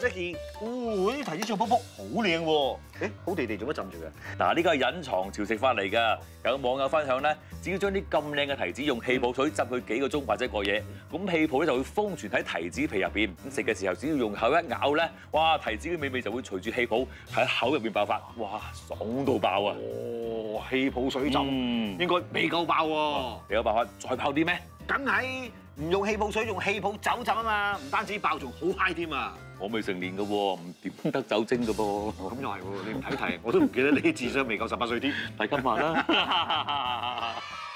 ，Jackie，啲提子醬卜卜好靚喎。誒，好地地做乜浸住嘅？ 嗱，呢個係隱藏潮食法嚟㗎。有網友分享咧，只要將啲咁靚嘅提子用氣泡水浸佢幾個鐘或者過夜，咁氣泡咧就會封存喺提子皮入邊。咁食嘅時候，只要用口一咬咧，哇！提子嘅美味就會隨住氣泡喺口入邊爆發，哇！爽到爆啊！ 哦，氣泡水浸應該未夠爆喎。 你有辦法再爆啲咩？ 梗係唔用氣泡水，用氣泡酒浸啊嘛，唔單止爆，仲好嗨添啊！ 我未成年㗎喎，唔點得酒精㗎噃。 咁又係喎，你唔睇題，我都唔記得你智商未夠18歲添。 睇今晚啦。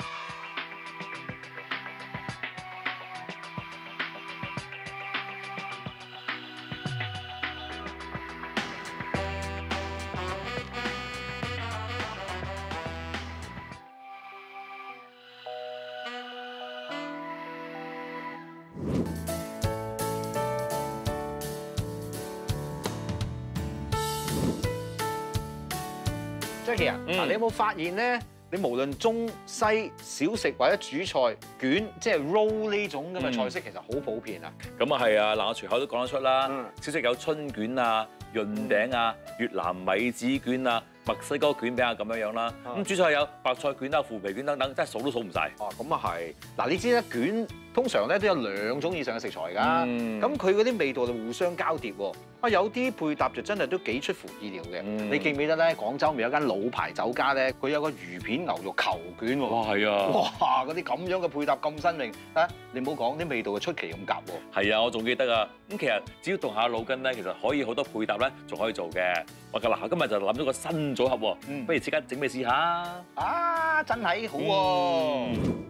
Jackie 啊，嗱，你有冇發現咧？你無論中西小食或者主菜卷，即係 roll 呢種咁嘅菜式，其實好普遍啊。 咁啊係啊，嗱，我隨口都講得出啦。 嗯小食有春卷啊、潤餅啊、越南米紙卷啊、墨西哥卷餅啊咁樣樣啦。咁主菜有白菜卷啊、腐皮卷等等，真係數都數唔晒。 哦，咁啊係。嗱，你知啦，卷通常咧都有2種以上嘅食材㗎。咁佢嗰啲味道就互相交疊喎。啊，有啲配搭就真係都幾出乎意料嘅。你記唔記得咧？廣州咪有間老牌酒家咧，佢有個魚片牛肉球卷喎。 哇，係啊！ 哇，嗰啲咁樣嘅配搭咁新穎啊！你唔好講啲味道就出奇咁夾喎。 係啊，我仲記得啊。咁其實只要動下腦筋咧，其實可以好多配搭咧，仲可以做嘅。哇！嗱，今日就諗咗個新組合喎。不如即刻整俾你試下。 啊，真係好喎！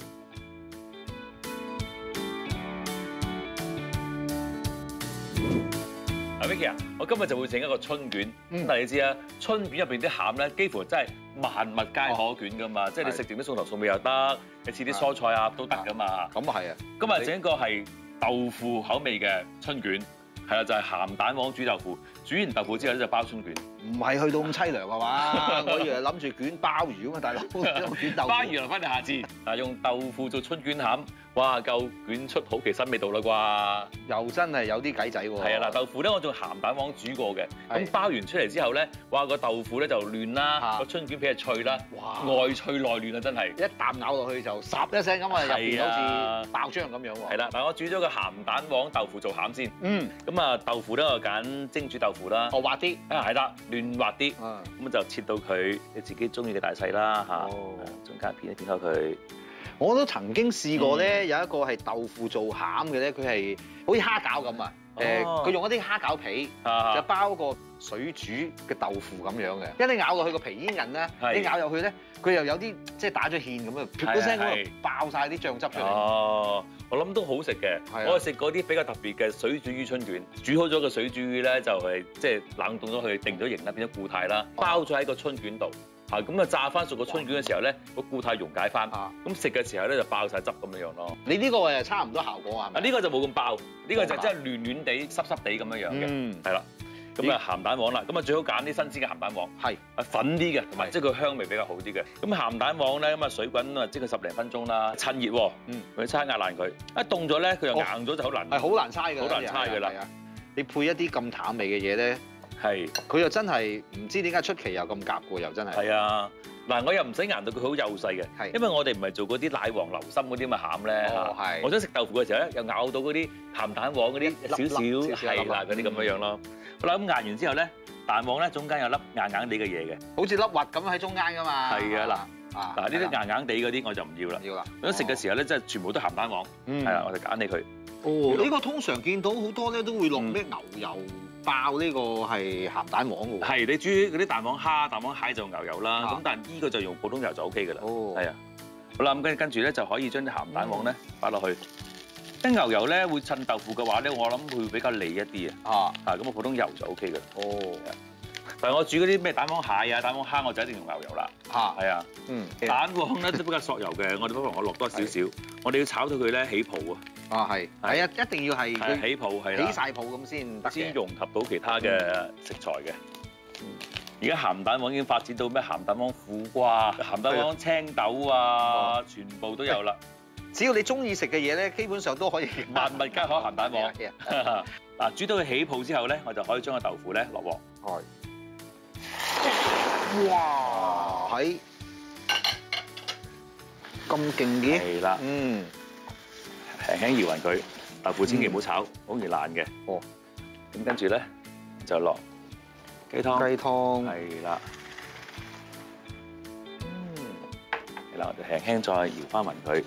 Vicky 啊，我今日就會整一個春卷。但係你知啊，春卷入邊啲餡咧，幾乎真係萬物皆可卷噶嘛。即係你食剩啲餸頭餸尾又得，你切啲蔬菜啊都得噶嘛。 咁啊係啊！ 今日整一個係豆腐口味嘅春卷，係啦，就係鹹蛋黃煮豆腐。煮完豆腐之後咧就包春卷。 唔係去到咁凄涼啊嘛！我以為諗住捲鮑魚啊嘛，大佬捲豆腐。 鮑魚留翻你下次。嗱，用豆腐做春卷餡，哇，夠捲出好奇新味道啦啩！ 又真係有啲計仔喎。 係啊，嗱，豆腐咧我用鹹蛋黃煮過嘅，咁包完出嚟之後咧，哇，個豆腐咧就嫩啦，個春卷皮係脆啦，外脆內嫩啊，真係一啖咬落去就霎一聲咁啊，入邊好似爆漿咁樣喎。 係啦，嗱，我煮咗個鹹蛋黃豆腐做餡先。咁啊，豆腐咧我揀蒸煮豆腐啦。 哦，滑啲。 係啦，嫩滑啲。咁就切到佢你自己中意嘅大細啦嚇。中間片一片開佢。 我都曾經試過咧，有一個係豆腐做餡嘅咧，佢係好似蝦餃咁啊。佢用一啲蝦餃皮就包個水煮嘅豆腐咁樣嘅。一你咬落去個皮煙韌咧，你咬入去咧，佢又有啲即係打咗芡咁啊，噗一聲咁爆晒啲醬汁出嚟。 哦，我諗都好食嘅。我係食過啲比較特別嘅水煮魚春卷，煮好咗個水煮魚咧就係即係冷凍咗佢，定咗型啦，變咗固態啦，包咗喺個春卷度。嚇咁啊！炸翻熟個春卷嘅時候咧，個固態溶解翻，咁食嘅時候咧就爆晒汁咁樣樣咯。 你呢個係差唔多效果啊？ 啊，呢個就冇咁爆，呢個就真係嫩嫩地、濕濕地咁樣樣嘅，係啦。咁啊鹹蛋黃啦，咁啊最好揀啲新鮮嘅鹹蛋黃，係啊粉啲嘅，同埋即係佢香味比較好啲嘅。咁鹹蛋黃咧咁啊水滾啊，即係10零分鐘啦，趁熱喎，佢猜壓爛佢，一凍咗咧佢又硬咗就好難， 係好難猜㗎， 好難猜㗎啦。 你配一啲咁淡味嘅嘢咧。係，佢又真係唔知點解出奇又咁夾喎，又真係。係啊，嗱我又唔使硬到佢好幼細嘅，因為我哋唔係做嗰啲奶黃流心嗰啲咁嘅餡咧嚇。我想食豆腐嘅時候咧，又咬到嗰啲鹹蛋黃嗰啲少少係啦嗰啲咁樣樣咯。好啦，咁壓完之後咧，蛋黃咧中間有粒硬硬地嘅嘢嘅， 好似粒核咁喺中間㗎嘛。係啊嗱呢啲硬硬地嗰啲我就唔要啦。要啦。如果食嘅時候咧，真係全部都鹹蛋黃，係啦，我就揀起佢。 哦，呢個通常見到好多咧都會落咩牛油爆呢個係鹹蛋黃嘅喎。係， 你煮嗰啲蛋黃蝦、蛋黃蟹就牛油啦。咁但係呢個就用普通油就 O K 嘅啦。哦，係啊。好啦，咁跟住咧就可以將啲鹹蛋黃咧擺落去。啲牛油咧會襯豆腐嘅話咧，我諗會比較膩一啲啊。咁我普通油就 O K 嘅啦。哦。但係我煮嗰啲咩蛋黃蟹啊、蛋黃蝦，我就一定用牛油啦。係啊。蛋黃咧都比較索油嘅，我哋不妨我落多少少。我哋要炒到佢咧起泡啊。係啊，一定要係起泡係啦， 起晒泡咁先得嘅， 先融合到其他嘅食材嘅。而家鹹蛋黃已經發展到咩鹹蛋黃苦瓜、鹹蛋黃青豆啊，全部都有啦。 只要你中意食嘅嘢咧，基本上都可以萬物皆可鹹蛋黃。嗱，煮到佢起泡之後咧，我就可以將個豆腐咧落鑊。 係。哇！係咁勁嘅。 係啦。輕輕搖勻佢，豆腐千祈唔好炒，好易爛嘅。 哦。 咁跟住咧就落雞湯。 雞湯。 係啦。係啦，我哋輕輕再搖翻勻佢。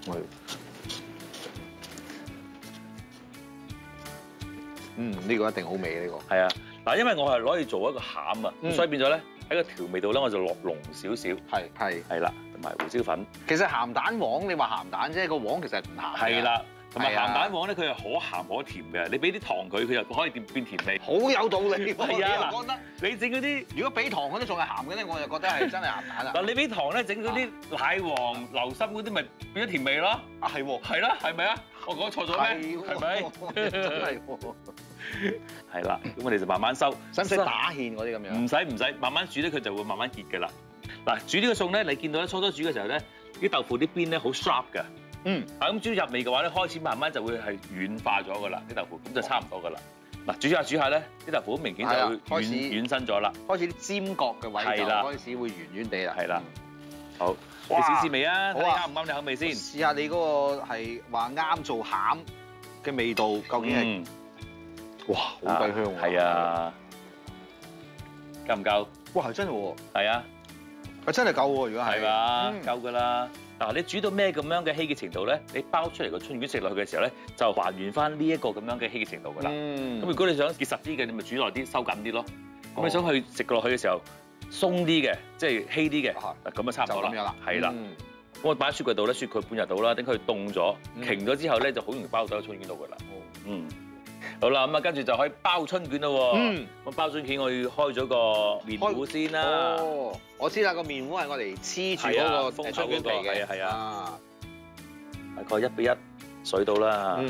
呢個一定好味呢個。 係啊，嗱，因為我係攞嚟做一個餡啊，所以變咗咧喺個調味度咧我就落濃少少。係啦，同埋胡椒粉。其實鹹蛋黃你話鹹蛋啫，個黃其實唔鹹。係啦，同埋鹹蛋黃咧佢係可鹹可甜嘅，你俾啲糖佢，佢又可以變甜味。好有道理喎！係啊，我覺得你整嗰啲如果俾糖嗰啲仲係鹹嘅咧，我就覺得係真係鹹蛋啦。嗱，你俾糖咧整嗰啲奶黃、流心嗰啲咪變咗甜味咯。啊，係喎。係啦，係咪啊？我講錯咗咩？係咪？真係喎。係啦，咁我哋就慢慢收。使唔使打芡嗰啲咁樣？唔使，慢慢煮咧，佢就會慢慢結㗎啦。嗱，煮呢個餸咧，你見到咧初初煮嘅時候咧，啲豆腐啲邊咧好 sharp 㗎。咁煮入味嘅話咧，開始慢慢就會係軟化咗㗎啦，啲豆腐咁就差唔多㗎啦。嗱，煮下咧，啲豆腐好明顯就會軟身咗啦。開始啲尖角嘅位就開始會圓圓地啦。係啦。好，你試試味啊？睇下啱唔啱你口味先。試下你嗰個係話啱做餡嘅味道，究竟係？哇，好鬼香喎！係啊，夠唔夠？哇，係真係喎！係啊，係真係夠喎！如果係嘛，夠㗎啦。嗱，你煮到咩咁樣嘅稀嘅程度咧？你包出嚟個春卷食落去嘅時候咧，就還原翻呢一個咁樣嘅稀嘅程度㗎啦。咁如果你想結實啲嘅，你咪煮耐啲，收緊啲咯。咁你想去食落去嘅時候鬆啲嘅，即係稀啲嘅，咁啊差唔多啦。就咁樣啦。係啦。咁我擺喺雪櫃度咧，雪佢半日到啦，等佢凍咗、凝咗之後咧，就好容易包到喺春卷度㗎啦。好啦，咁啊，跟住就可以包春卷咯喎。咁包春卷我要開咗個麵糊先啦。哦，我知啦，個麵糊係我嚟黐住嗰個春卷皮嘅。係啊。大概1比1水到啦。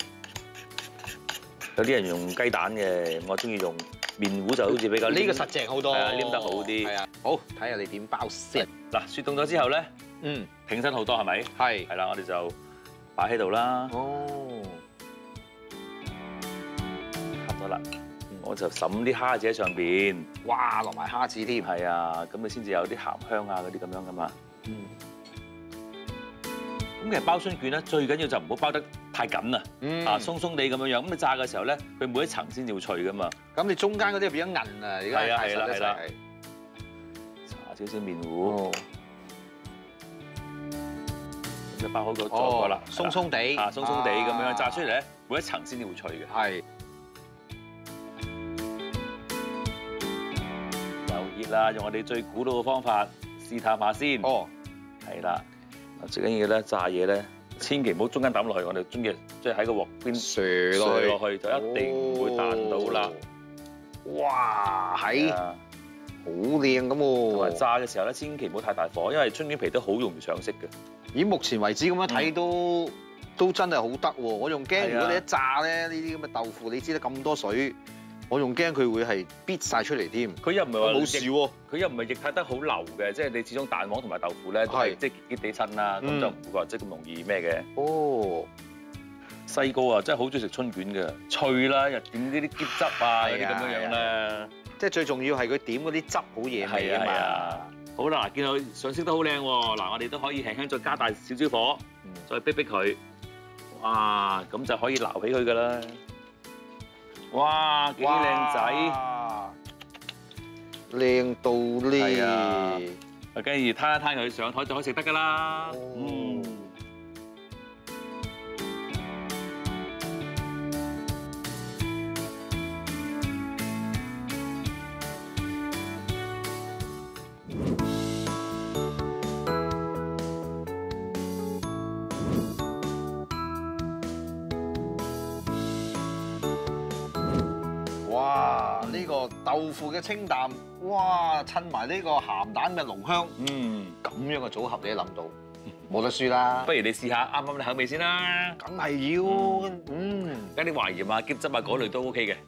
有啲人用雞蛋嘅，我中意用麵糊，就好似比較呢個實淨好多，黏得好啲。係啊。好，睇下你點包先。嗱，雪凍咗之後咧，挺身好多係咪？係。係啦，我哋就擺喺度啦。哦。啦，我就揼啲蝦子喺上邊，哇，落埋蝦子添，係啊，咁你先至有啲鹹香啊嗰啲咁樣噶嘛。咁其實包春卷咧，最緊要就唔好包得太緊啊，鬆鬆地咁樣樣。咁你炸嘅時候咧，佢每一層先至會脆噶嘛。咁你中間嗰啲變咗韌啊，而家係啦係啦。搽少少麵糊，咁就包好個咗個啦，鬆鬆地，鬆鬆地咁樣炸出嚟咧，每一層先至會脆嘅。係。熱啦，用我哋最古老嘅方法試探下先。哦，係啦，最緊要咧炸嘢咧，千祈唔好中間抌落去，我哋中意即係喺個鑊邊射落去，就一定唔會彈到啦。哇，係好靚咁喎！同埋炸嘅時候咧，千祈唔好太大火，因為春卷皮都好容易上色嘅。以目前為止咁樣睇都真係好得喎！我仲驚如果你一炸咧呢啲咁嘅豆腐，你知得咁多水。我仲驚佢會係逼晒出嚟添，佢又唔係話冇事喎，佢又唔係液態得好流嘅，即係你始終蛋黃同埋豆腐咧都係即係結結地親啦，咁就唔會話即係咁容易咩嘅。哦，細個啊真係好中意食春卷嘅，脆啦又點呢啲喼汁啊嗰啲咁樣樣咧，即係最重要係佢點嗰啲汁好嘢味啊嘛。好啦，見到上色都好靚喎，嗱我哋都可以輕輕再加大少少火，再逼逼佢，哇咁就可以撈起佢㗎啦。哇，幾靚仔，靚到呢！係啊，跟住攤一攤佢上台就可以食得㗎啦。哇！呢個豆腐嘅清淡，哇！襯埋呢個鹹蛋嘅濃香，咁樣嘅組合你都諗到，冇得輸啦！不如你試下啱唔啱你口味先啦。梗係要，加啲淮鹽啊、喼汁啊嗰類都 OK 嘅。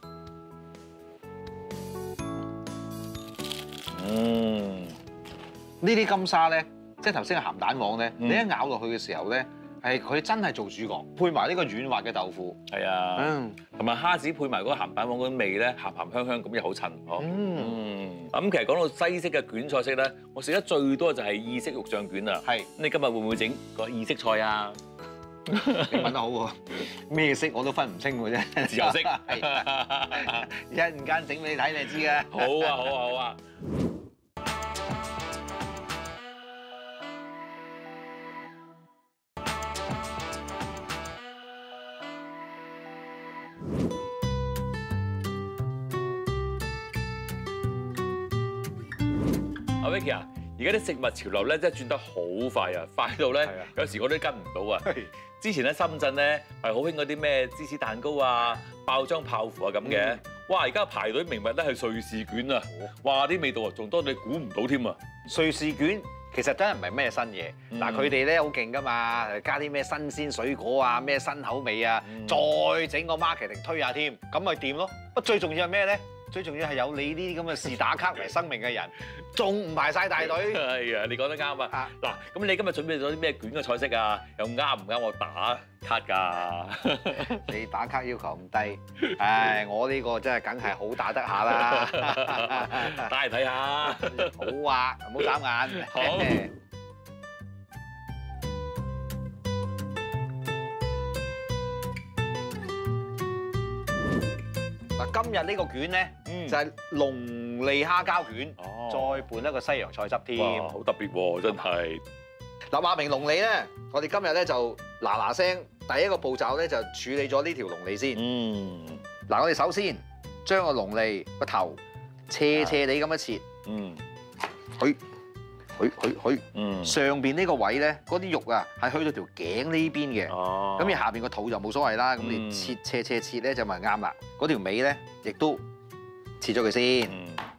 呢啲金沙咧，即係頭先嘅鹹蛋黃咧，你一咬落去嘅時候咧，係係佢真係做主角，配埋呢個軟滑嘅豆腐。 係啊，同埋蝦子配埋嗰個鹹蛋黃嗰啲味咧，鹹鹹香香咁又好襯呵。咁其實講到西式嘅卷菜式咧，我食得最多就係意式肉醬卷啊。係。你今日會唔會整個意式菜啊？ 你問得好喎，咩色我都分唔清嘅啫， 自由色。 一陣間整俾你睇，你就知嘅。 好啊，好啊，好啊！阿 Vicky 啊，而家啲食物潮流咧真係轉得好快啊，快到咧有時我都跟唔到啊！之前喺深圳咧係好興嗰啲咩芝士蛋糕啊、爆漿泡芙啊咁嘅，哇！而家排隊名物咧係瑞士卷啊，哇！啲味道啊仲多你估唔到添啊！ 瑞士卷其實真係唔係咩新嘢，嗱佢哋咧好勁噶嘛，加啲咩新鮮水果啊、咩新口味啊，再整個 marketing 推下添，咁咪掂咯。不過最重要係咩咧？最重要係有你呢啲咁嘅視打卡為生命嘅人，仲唔排晒大隊？ 係啊，你講得啱啊！嗱，咁你今日準備咗啲咩卷嘅菜式啊？又啱唔啱我打卡㗎？ 你打卡要求咁低，唉，我呢個真係梗係好打得下啦！ 打嚟睇下。 好啊，唔好眨眼。好。嗱，今日呢個卷咧就係龍利蝦膠卷，再拌一個西洋菜汁添。 哇，好特別喎，真係。 嗱，話明龍利咧，我哋今日咧就嗱聲，第一個步驟咧就處理咗呢條龍利先。嗱，我哋首先將個龍利個頭斜斜地咁樣切。上邊呢個位咧，嗰啲肉啊係去到條頸呢邊嘅，咁而下邊個肚就冇所謂啦。咁你斜切咧就咪啱啦。嗰條尾咧亦都切咗佢先。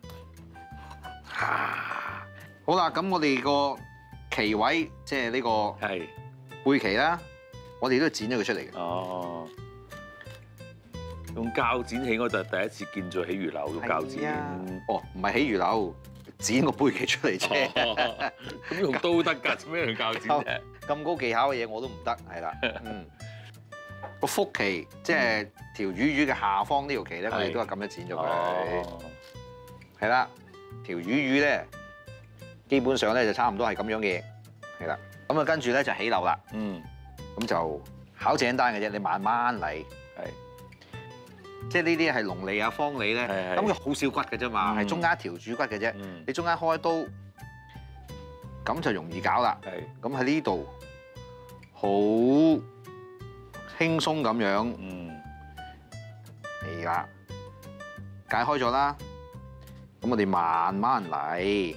好啦，咁我哋個鰭位即係呢個背鰭啦，我哋都剪咗佢出嚟嘅。哦， 用鉸剪起，我就第一次見咗起魚柳用鉸剪。 哦，唔係起魚柳。剪個背鰭出嚟啫， 咁用刀得㗎，做咩用鉸剪啫？ 咁高技巧嘅嘢我都唔得，係啦。個腹鰭即係條魚嘅下方呢條鰭咧，我哋都係咁樣剪咗佢。係啦，條魚咧基本上咧就差唔多係咁樣嘅，係啦。咁啊跟住咧就起樓啦。咁就考簡單嘅啫，你慢慢嚟。即係呢啲係龍利啊、方利咧，咁佢好少骨嘅啫嘛，係中間一條主骨嘅啫。你中間開刀，咁就容易搞啦。咁喺呢度好輕鬆咁樣，係啦，解開咗啦。咁我哋慢慢嚟，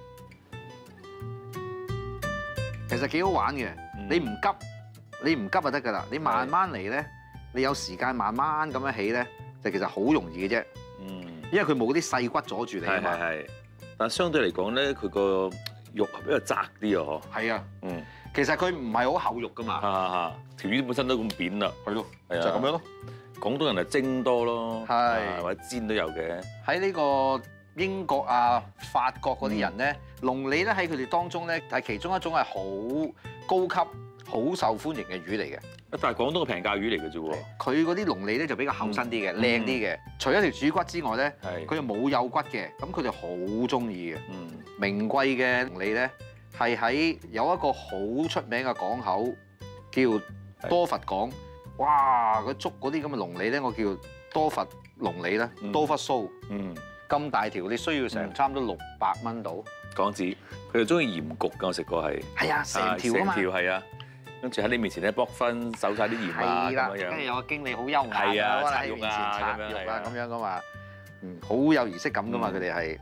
其實幾好玩嘅。你唔急就得㗎啦。你慢慢嚟咧。你有時間慢慢咁樣起咧，就其實好容易嘅啫。因為佢冇啲細骨阻住你啊嘛。 但係相對嚟講咧，佢個肉比較窄啲啊，嗬。係啊。 其實佢唔係好厚肉噶嘛。 條魚本身都咁扁啦。係咯。就咁樣咯。 廣東人係蒸多咯。或者煎都有嘅。喺呢個英國啊、法國嗰啲人咧，龍利咧喺佢哋當中咧係其中一種係好高級、好受歡迎嘅魚嚟嘅。 但係廣東嘅平價魚嚟嘅啫喎， 佢嗰啲龍利咧就比較厚身啲嘅，靚啲嘅。除咗條主骨之外咧，佢又冇幼骨嘅，咁佢哋好中意嘅。名貴嘅龍利咧係喺有一個好出名嘅港口叫多佛港。哇！佢捉嗰啲咁嘅龍利咧，我叫多佛龍利啦，多佛蘇。咁大條，你需要成差唔多600蚊到港紙。佢哋中意鹽焗㗎，我食過係。 係啊，成條啊嘛。 成條係啊。跟住喺你面前咧剝分手晒啲鹽啊，咁樣。 跟住有個經理好優雅，喺你面前拆肉啊，咁樣噶嘛。好有儀式感噶嘛，佢哋係。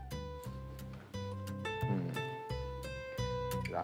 嗱，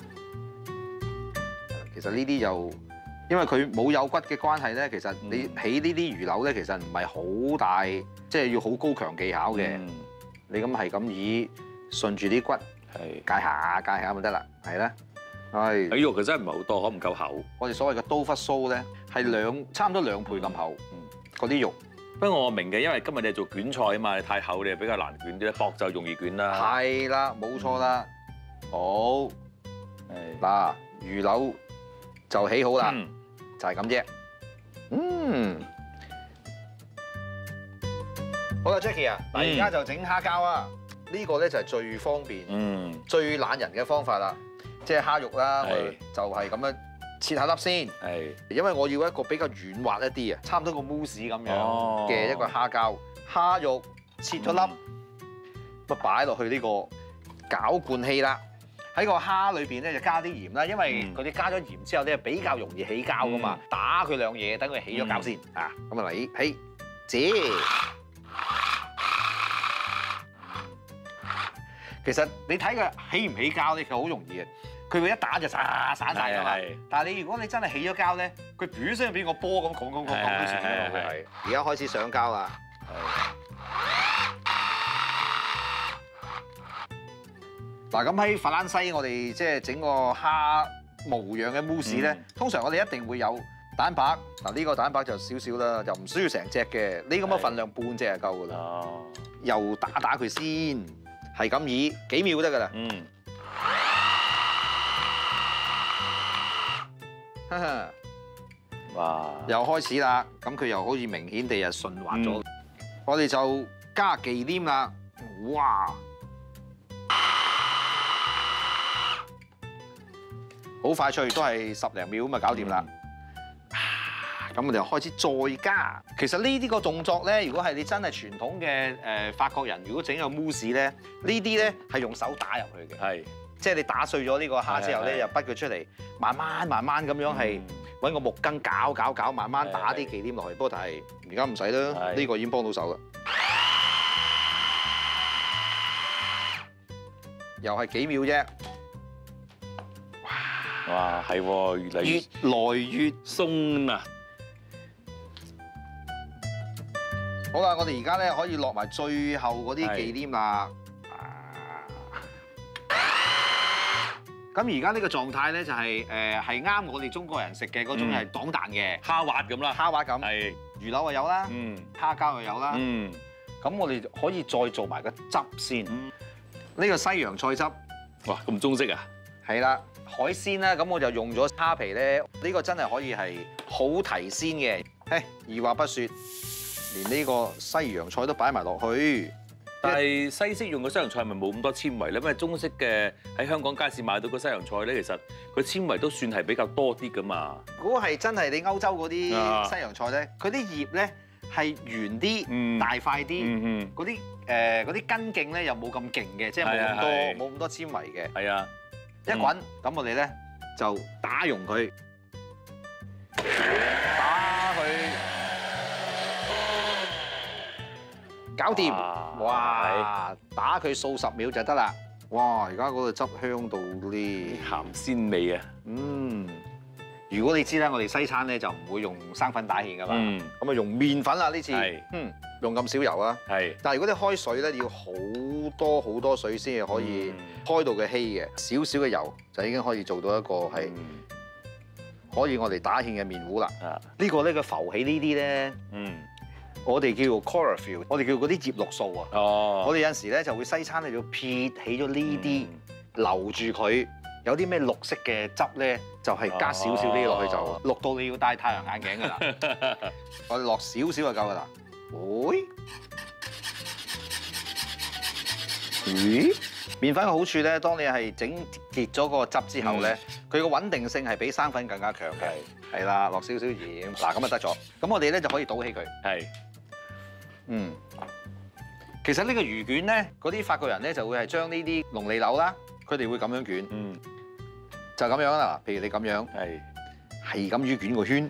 其實呢啲就因為佢冇有骨嘅關係咧，其實你起呢啲魚柳咧，其實唔係好大，即係要好高強技巧嘅。你咁係咁以順住啲骨戒下咪得啦，係啦。係， 啲肉其實真係唔係好多，可唔夠厚。 我哋所謂嘅刀忽鬚咧，係差唔多2倍咁厚，嗰啲肉。 不過我明嘅，因為今日你係做卷菜啊嘛，你太厚你比較難捲啲，薄就容易捲啦。係啦，冇錯啦。好，嗱，魚柳就起好啦，就係咁啫。好啦 ，Jackie 啊，嗱而家就整蝦膠啊，呢個咧就係最方便、最懶人嘅方法啦。即係蝦肉啦，我哋就係咁樣切下粒先。係，因為我要一個比較軟滑一啲啊，差唔多個 mousse 咁樣嘅一個蝦膠。蝦肉切咗粒，咁擺落去呢個攪拌器啦。喺個蝦裏邊咧就加啲鹽啦，因為嗰啲加咗鹽之後咧比較容易起膠噶嘛。打佢兩嘢，等佢起咗膠先啊。咁啊嚟，起姐。其實你睇佢起唔起膠咧，佢好容易嘅。佢會一打就散晒㗎嘛。但係如果你真係起咗膠咧，佢咇聲變個波咁講都傳咗落去。係。而家開始上膠啦。嗱，咁喺法蘭西，我哋即係整個蝦模樣嘅 mousse 咧，通常我哋一定會有蛋白。嗱，呢個蛋白就少少啦，就唔需要成隻嘅。呢咁嘅份量半隻就夠㗎啦。哦。又打佢先，係咁以幾秒得㗎啦。哇！又開始啦，咁佢又好似明顯地係順滑咗。我哋就加忌廉啦。哇！好快脆，都係10零秒咁就搞掂啦。咁我哋就開始再加。其實呢啲個動作咧，如果係你真係傳統嘅法國人，如果整個 mousse 咧，呢啲咧係用手打入去嘅。係。即係你打碎咗呢個蝦之後咧，又滗佢出嚟，慢慢咁樣係揾個木羹攪，慢慢打啲忌廉落去。不過但係而家唔使啦，呢個已經幫到手啦。又係幾秒啫。 哇，係喎，越嚟越鬆啊！ 好啦，我哋而家咧可以落埋最後嗰啲忌廉啦。咁而家呢個狀態咧就係係啱我哋中國人食嘅嗰種係擋彈嘅蝦滑咁啦， 蝦滑咁。係魚柳又有啦，蝦膠又有啦。咁我哋可以再做埋個汁先。呢個西洋菜汁。 哇，咁中式啊！ 係啦。海鮮啦，咁我就用咗蝦皮咧，呢個真係可以係好提鮮嘅。二話不説，連呢個西洋菜都擺埋落去。 但係西式用嘅西洋菜咪冇咁多纖維咧？因為中式嘅喺香港街市買到個西洋菜咧，其實佢纖維都算係比較多啲噶嘛。 如果係真係你歐洲嗰啲西洋菜咧，佢啲葉咧係圓啲、大塊啲，嗰啲根莖咧又冇咁勁嘅，即係冇咁多纖維嘅。係啊。一滾，咁我哋咧就打溶佢，打佢，搞掂。哇！打佢數十秒就得啦。哇！而家嗰個汁香到呢， 鹹鮮味啊。 如果你知啦，我哋西餐咧就唔會用生粉打芡噶嘛，咁啊用麵粉啦呢次。用咁少油啊。但係如果你開水咧，要好多水先至可以開到佢稀嘅。少少嘅油就已經可以做到一個係可以我哋打芡嘅麵糊啦。呢個咧佢浮起呢啲咧，我哋叫做 chlorophyll， 我哋叫嗰啲葉綠素啊。我哋有陣時咧就會西餐咧就撇起咗呢啲，留住佢。有啲咩綠色嘅汁咧，就係加少少呢啲落去就綠到你要戴太陽眼鏡㗎啦。我哋落少少就夠㗎啦。麵粉嘅好處咧，當你係整結咗個汁之後咧，佢個穩定性係比生粉更加強嘅。係啦，落少少鹽，嗱咁就得咗。咁我哋咧就可以倒起佢。係。其實呢個魚卷咧，嗰啲法國人咧就會係將呢啲龍脷柳啦，佢哋會咁樣捲。就咁樣啦。譬如你咁樣，係咁魚捲個圈，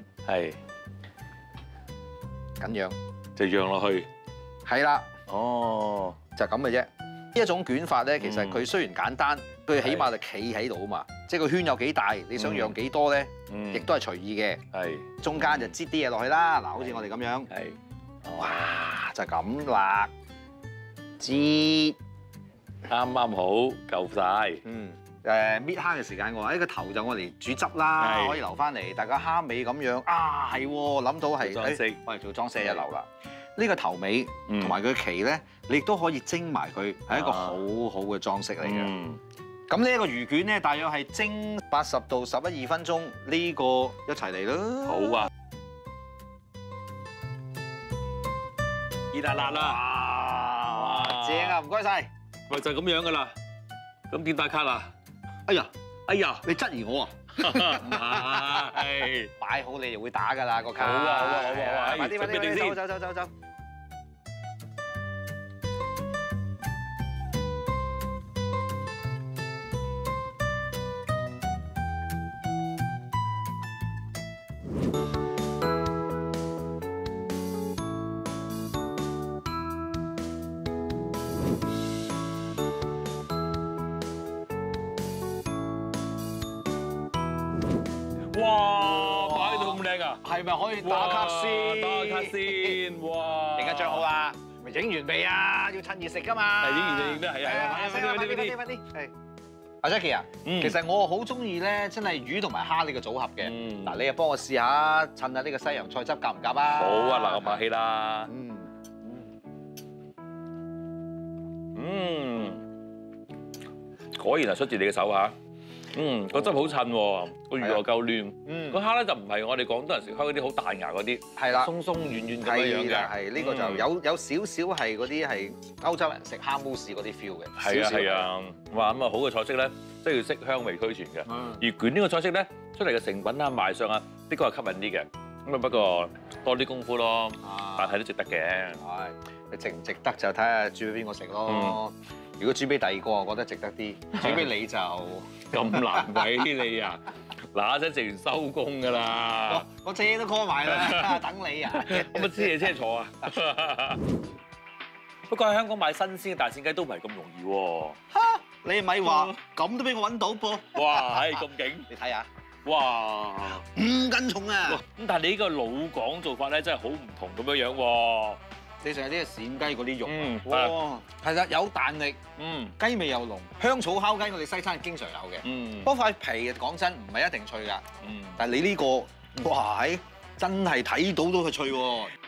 咁樣。 就讓落去， 係啦，就咁嘅啫。呢一種捲法咧，其實佢雖然簡單，佢起碼就企喺度啊嘛。即係個圈有幾大，你想讓幾多咧，亦都係隨意嘅。中間就擠啲嘢落去啦。嗱，好似我哋咁樣，哇，就咁啦，擠啱啱好夠晒。 搣蝦嘅時間，我話呢個頭就我嚟煮汁啦，可以留翻嚟。大家蝦尾咁樣啊，係諗到係，我哋做裝飾一流啦。呢個頭尾同埋佢鰭咧，你亦都可以蒸埋佢，係一個好好嘅裝飾嚟嘅。 咁呢一個魚卷咧，大約係蒸80度11、2分鐘，呢個一齊嚟啦。 好啊！熱辣辣啦！ 哇，正啊！唔該晒。 喂，就係咁樣噶啦。咁點打卡啊？ 哎呀， 你質疑我啊？ 唔係， 擺好你就會打㗎啦個卡。 好啊！ 快啲，走。 哇！擺到咁靚啊！ 係咪可以打卡先？ 打卡先！哇！ 影一張好啦，咪影完未啊？要趁熱食㗎嘛。 係影完就影得係啊！ 快啲！係。阿 Jackie 啊，其實我好中意咧，真係魚同埋蝦呢個組合嘅。嗱，你又幫我試下，襯下呢個西洋菜汁夾唔夾啊？ 好啊！嗱，我拍戲啦。果然係出自你嘅手嚇。個汁好襯喎，個魚又夠嫩。個蝦咧就唔係我哋廣東人食開嗰啲好大牙嗰啲， 係啦， 鬆鬆軟軟咁樣嘅。 係呢個就有少少係嗰啲係歐洲人食蝦慕士嗰啲 feel 嘅。 係啊，哇咁啊好嘅菜式咧，即係要色香味俱全嘅。而卷呢個菜式咧，出嚟嘅成品啊賣相啊，的確係吸引啲嘅。咁啊不過多啲功夫咯，但係都值得嘅。 係，你值唔值得就睇下煮俾邊個食咯。如果煮俾第二個，我覺得值得啲；煮俾你就咁難為你啊！嗱，一陣食完收工㗎啦。 我車都 call 埋啦，等你啊！ 咁乜車車坐啊？不過喺香港買新鮮嘅大扇雞都唔係咁容易喎。 嚇！你咪話咁都俾我揾到噃？ 哇！係咁勁！ 你睇下。 哇 ！5斤重啊！ 咁但係你呢個老港做法咧，真係好唔同咁樣樣喎。 你成日啲鱔雞嗰啲肉，哇，係啦，有彈力，雞味又濃，香草烤雞我哋西餐經常有嘅，不過塊皮講真唔係一定脆㗎，但係你呢個，哇，真係睇到都係脆喎。